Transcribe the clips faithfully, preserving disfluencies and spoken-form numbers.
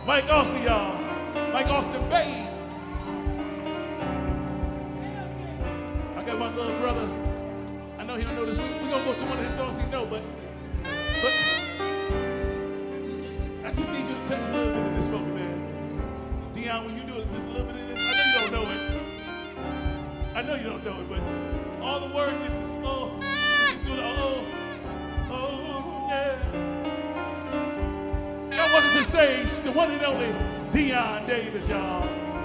Mike Austin, y'all. Mike Austin, babe. I got my little brother. I know he don't know this. We're going to go to one of his songs he know, but, but I just need you to touch a little bit of this for me, man. Dion, when you do it, just a little bit of it. I know you don't know it. I know you don't know it, but all the words, this is, oh, we just do the, oh, oh, yeah. Now welcome to the stage, the one and only Dion Davis, y'all.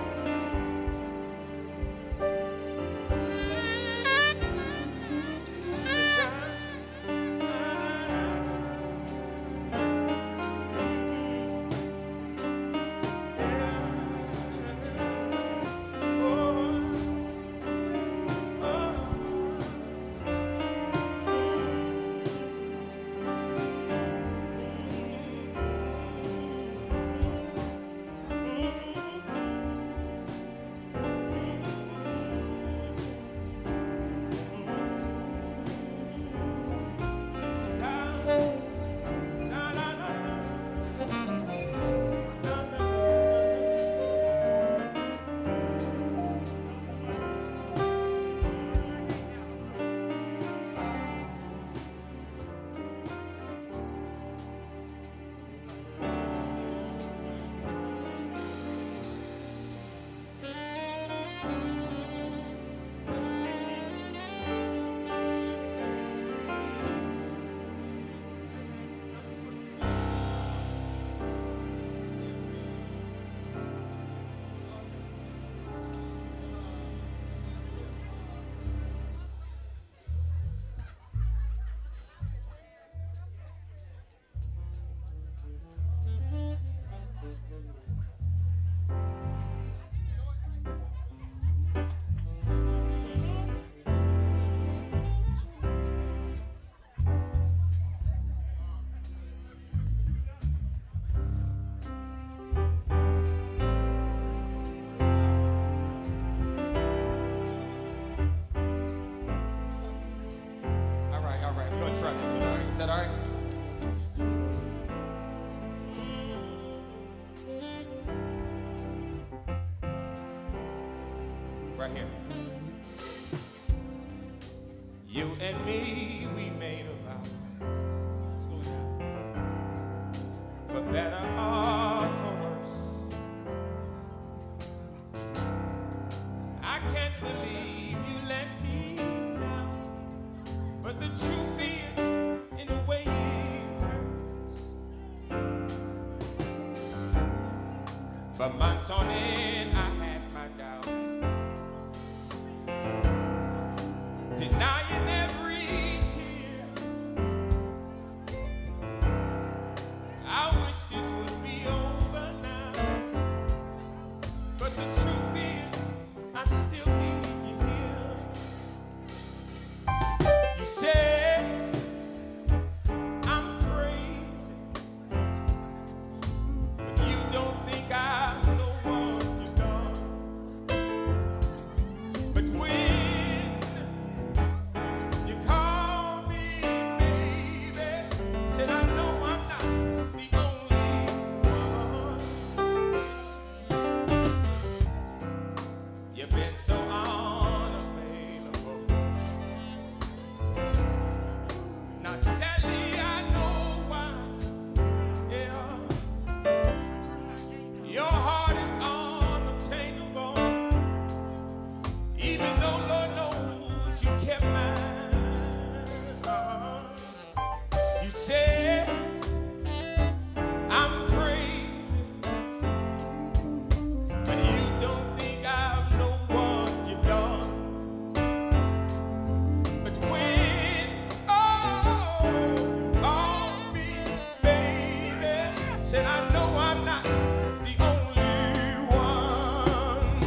Is that all right? Right here. You and me, we made a vow. Slow it down. For better or for worse. I can't believe you let me down. But the truth is, in the way it hurts. For months on end, I had my doubts, denying every tear. I wish this would be over now, but the truth is, I still need you here. You said I'm crazy, but you don't think I know what you've done. But when you call me baby, said I know I'm not the only one. You've been so unavailable. Now sadly I know why. Yeah, your heart is unobtainable. Even though Lord knows you kept mine. Uh, you said I'm crazy, but you don't think I know what you've done. But when, oh, you called me baby, said I know I'm not the only one.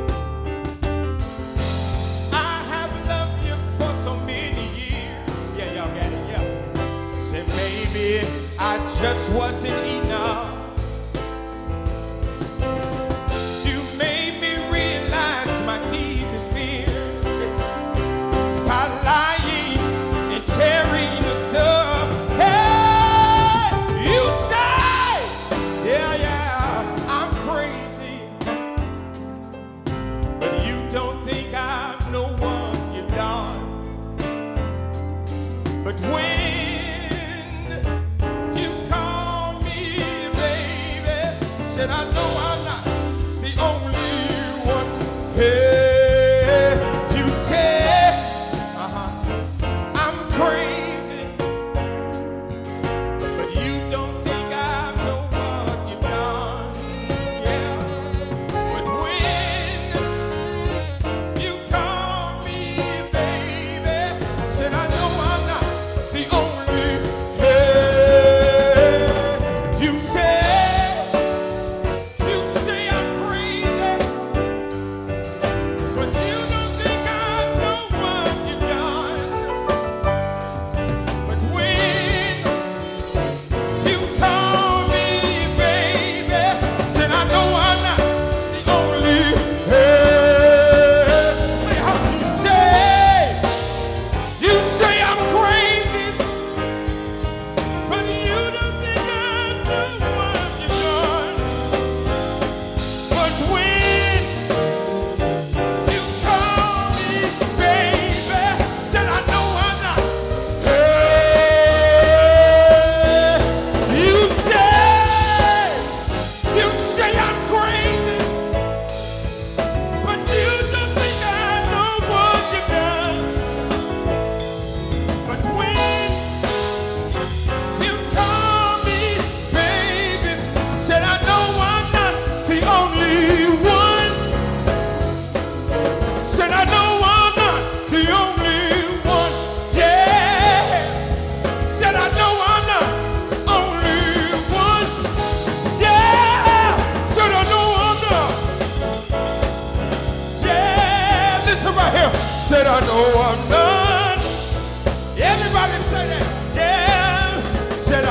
I have loved you for so many years. Yeah, y'all got it, yeah. Said maybe I just wasn't enough. You made me realize my deepest fears by lying and tearing us up. Hey, you say, yeah, yeah.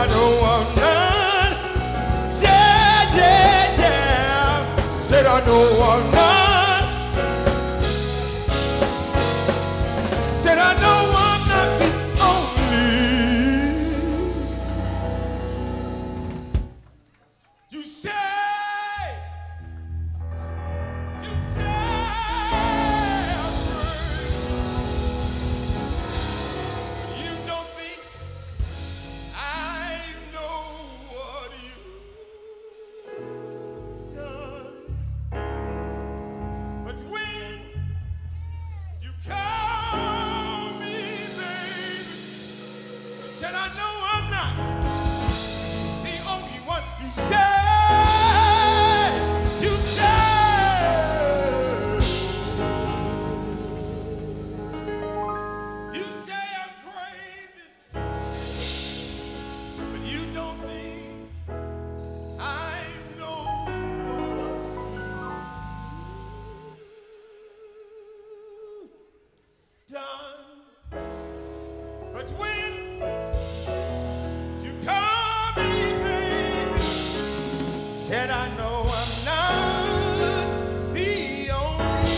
I know I'm not. Yeah, yeah, yeah. Said I know I'm not. Said I know I'm not the only. You say, you say I'm free. You don't think I know what you've done. But when you call me, baby, said I know I'm not the only one. You say, you say, you say I'm crazy, but you don't think I know what you've done. But when you call me, baby, said I know I'm not the only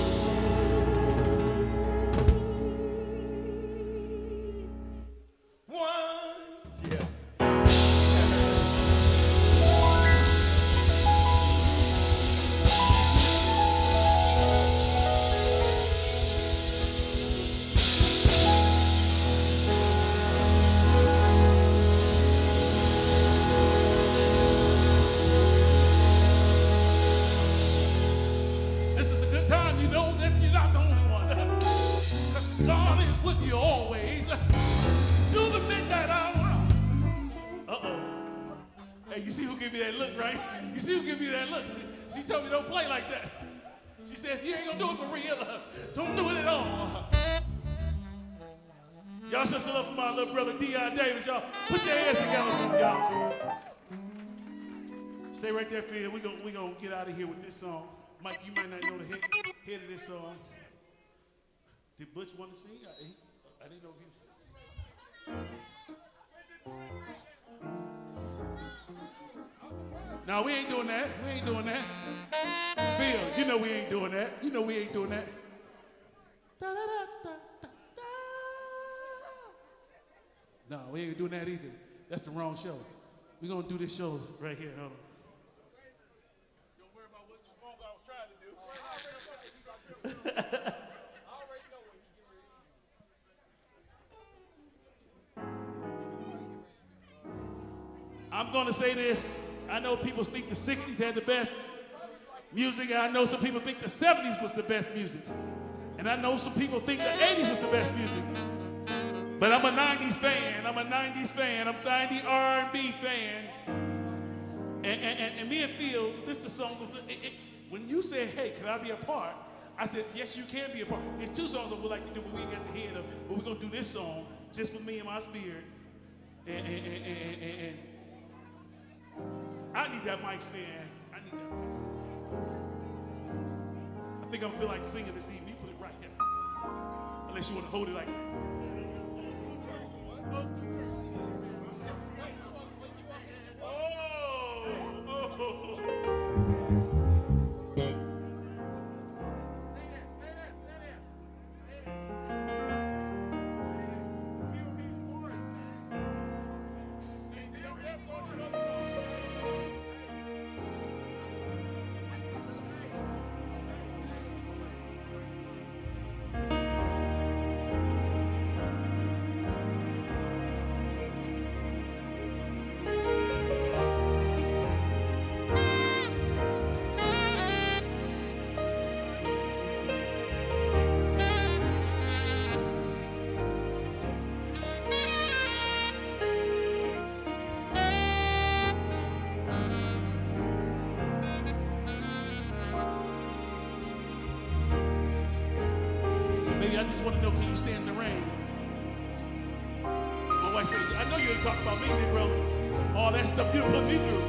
one. Yeah. This is a good time. You know that you're not the only one. Because God is with you always. Through the midnight hour. Uh-oh. Hey, you see who gave me that look, right? You see who gave me that look? She told me don't play like that. She said, if you ain't gonna do it for real, uh, don't do it at all. Y'all show some love for my little brother, Dion Davis. Y'all put your hands together for him, y'all. Stay right there, Phil. We're gonna we gonna get out of here with this song. Mike, you might not know the hit, hit of this song. Did Butch want to sing? I, I didn't know if he... No, we ain't doing that. We ain't doing that. Phil, you know we ain't doing that. You know we ain't doing that. No, we ain't doing that either. That's the wrong show. We're gonna do this show right here. Hold on. Don't worry about what song I was trying to do. I'm gonna say this. I know people think the sixties had the best music, and I know some people think the seventies was the best music. And I know some people think the eighties was the best music. But I'm a nineties fan. I'm a nineties fan. I'm a nineties R and B fan. And, and, and, and me and Phil, this the song. It, it, when you said, hey, can I be a part? I said, yes, you can be a part. It's two songs that we like to do, but we ain't got the head of. But we're going to do this song just for me and my spirit. And, and, and, and, and, and I need that mic stand. I need that mic stand. I think I'm going to feel like singing this evening. You put it right here. Unless you want to hold it like this. I just want to know, can you stand in the rain? My wife said, I know you ain't talking about me, bro. All that stuff you put me through.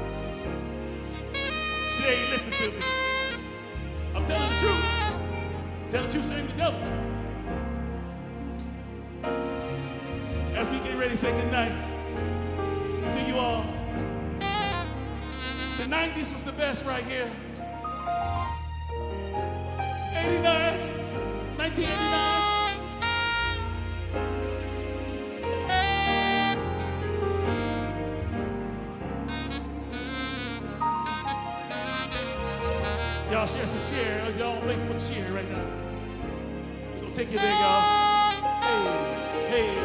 She ain't listening to me. I'm telling the truth. Tell the truth, sing together. As we get ready to say goodnight, to you all. The nineties was the best right here. eighty-nine, nineteen eighty-nine. Y'all share some share. Y'all on Facebook share right now. We're gonna take you there, y'all. Hey, hey.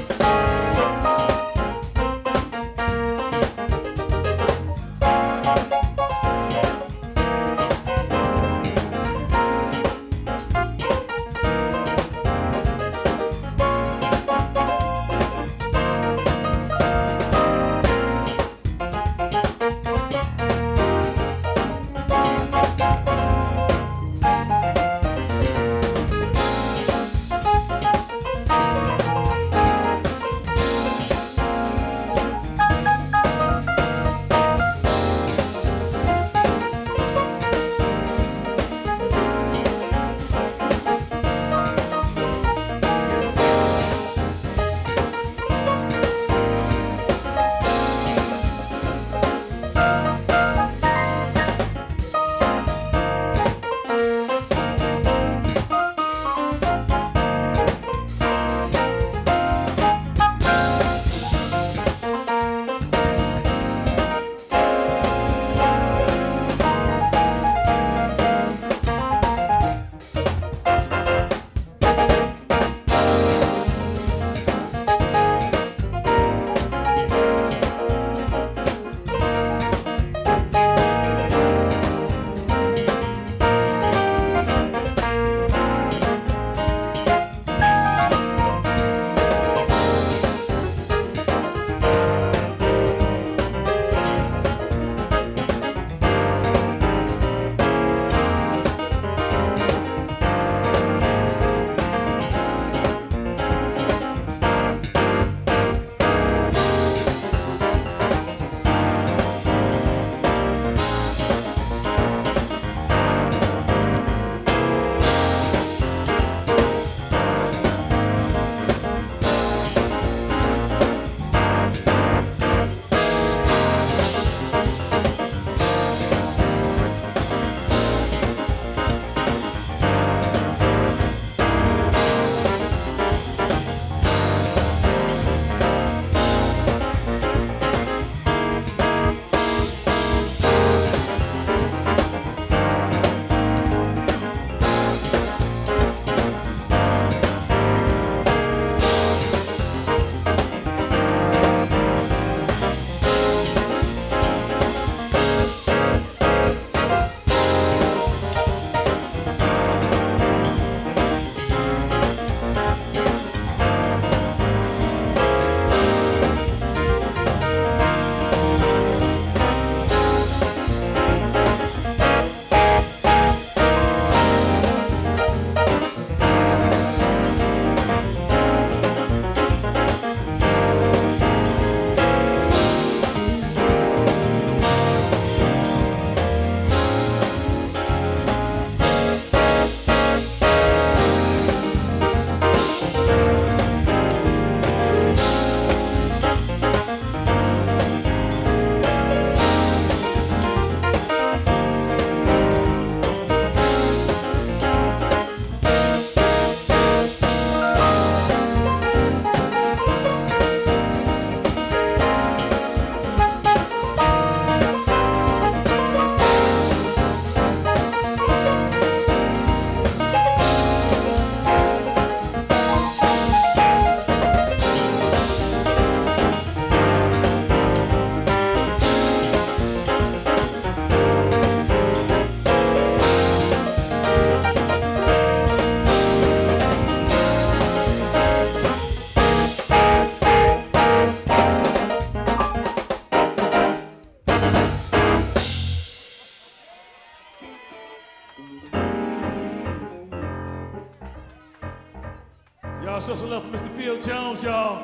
Y'all show some love for Mister Phil Jones, y'all.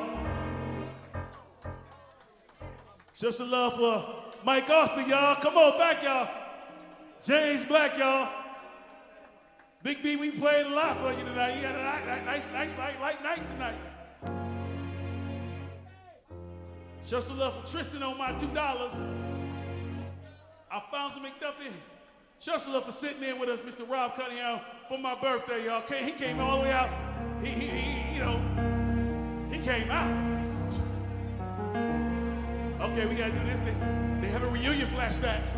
Show some love for Mike Austin, y'all. Come on back, y'all. James Black, y'all. Big B, we played a lot for you tonight. You had a nice, nice, light, light night tonight. Show some love for Tristan on my two dollars. Alfonso McDuffie. Show some love for sitting in with us, Mister Rob Cunningham, for my birthday, y'all. He came all the way out. He, he, he, you know, he came out. Okay, we gotta do this thing. They have a reunion flashbacks.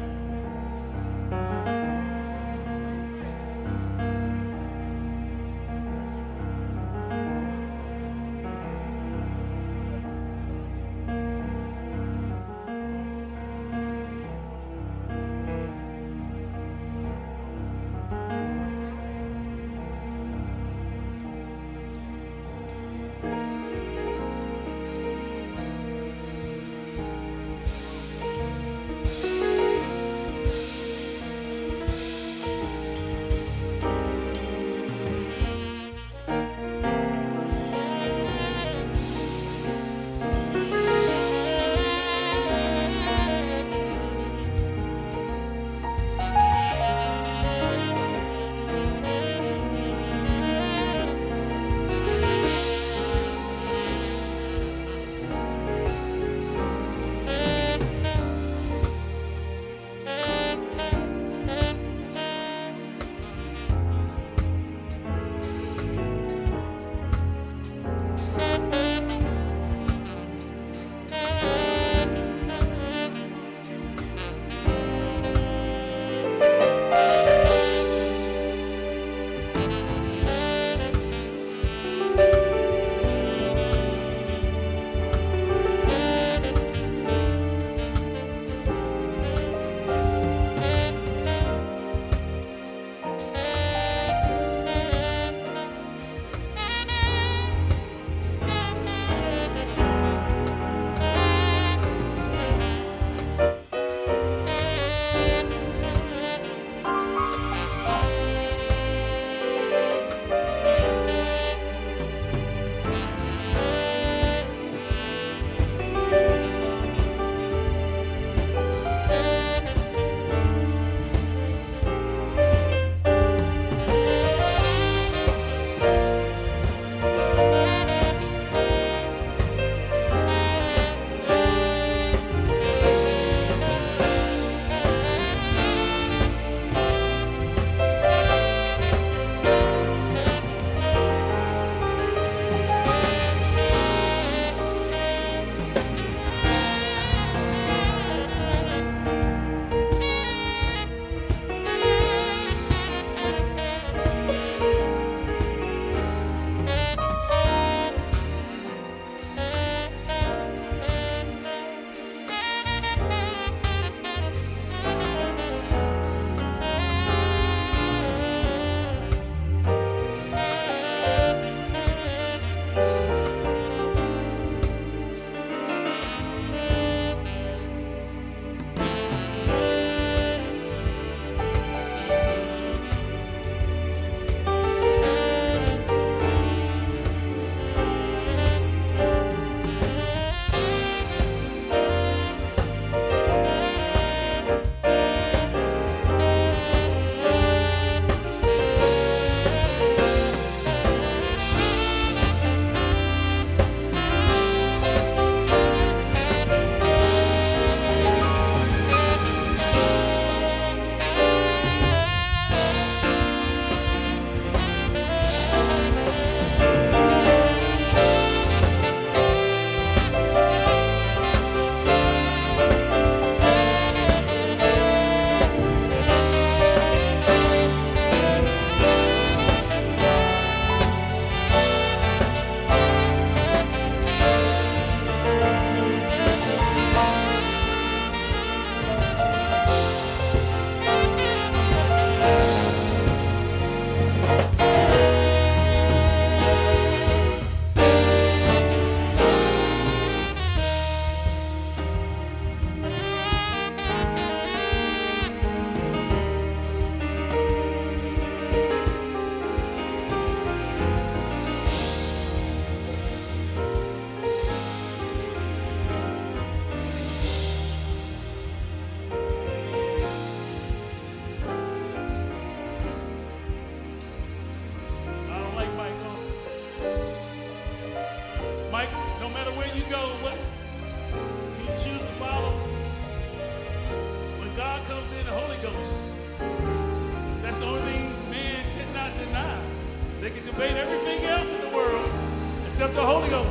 comes in the Holy Ghost. That's the only thing man cannot deny. They can debate everything else in the world except the Holy Ghost.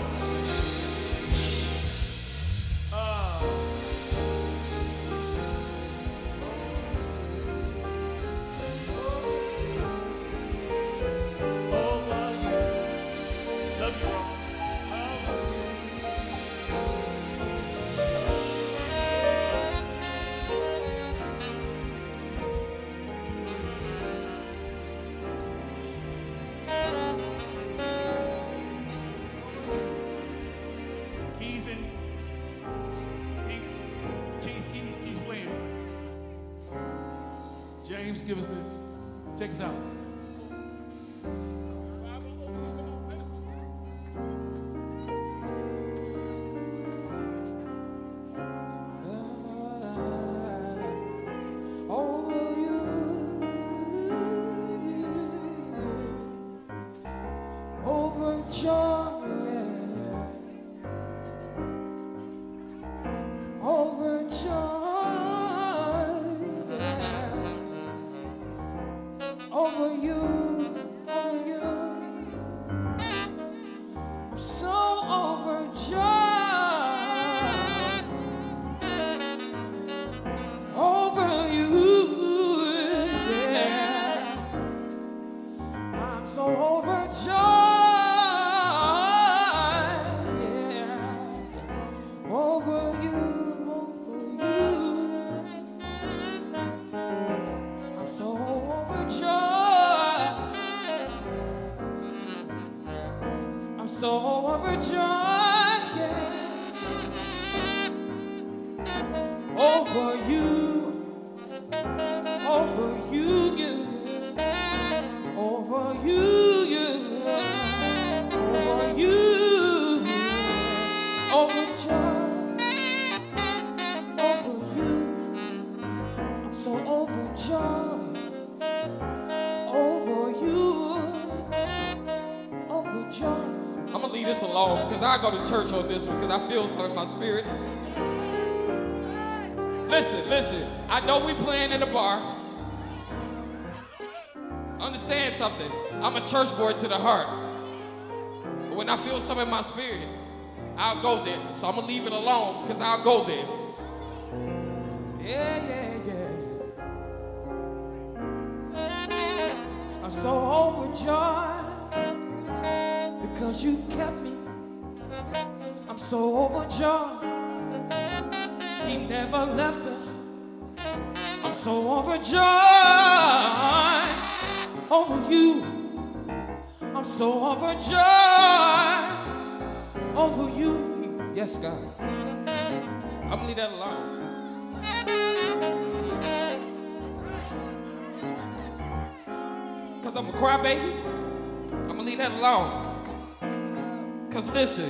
Uh, over you. Love you all. Keys and keys, keys, keys playing. James, give us this. Take us out. Over you, over you, I'm so overjoyed. Over you, yeah, I'm so overjoyed, yeah, over you, over you, I'm so overjoyed. I'm so overjoyed, yeah, over you, over you, yeah, over you, yeah, over you, overjoyed, over you, I'm so overjoyed, over you, overjoyed. I'm gonna leave this alone because I go to church on this one because I feel something in my spirit. Listen, listen. I know we playing in the bar. Understand something. I'm a church boy to the heart. But when I feel something in my spirit, I'll go there. So I'm gonna leave it alone because I'll go there. Yeah, yeah, yeah. I'm so overjoyed because you kept me. I'm so overjoyed. He never left us. I'm so overjoyed over you. I'm so overjoyed over you. Yes, God. I'm gonna leave that alone. Because I'm a crybaby. I'm gonna leave that alone. Because listen,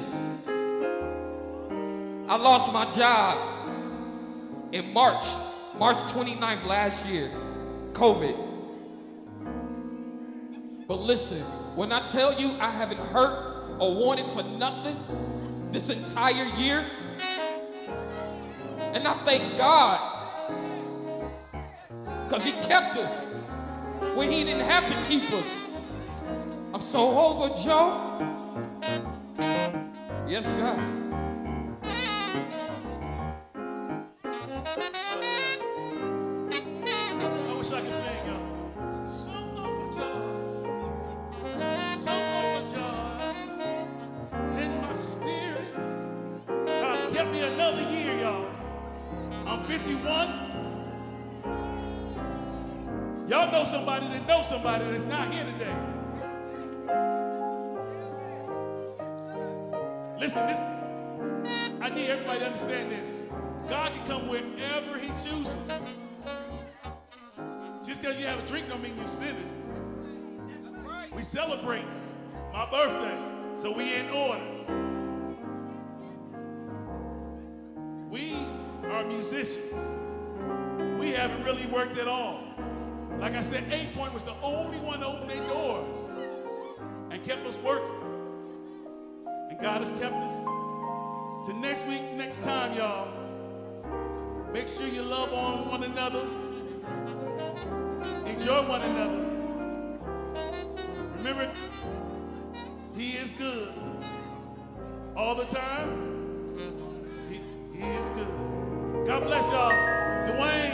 I lost my job in March, March twenty-ninth last year, COVID. But listen, when I tell you I haven't hurt or wanted for nothing this entire year, and I thank God, because he kept us when he didn't have to keep us. I'm so overjoyed. Yes, God. I wish I could sing, y'all. So overjoyed, so overjoyed in my spirit. God kept me another year, y'all. I'm fifty-one. Y'all know somebody that knows somebody that's not here today. Listen, this, I need everybody to understand this. God can come wherever he chooses. Just because you have a drink don't mean you're sinning. We celebrate my birthday, so we in order. We are musicians. We haven't really worked at all. Like I said, Eight Point was the only one to open their doors and kept us working. And God has kept us. To next week, next time, y'all, Make sure you love on one another. Enjoy one another. Remember, he is good. All the time, he, he is good. God bless y'all. Dwayne.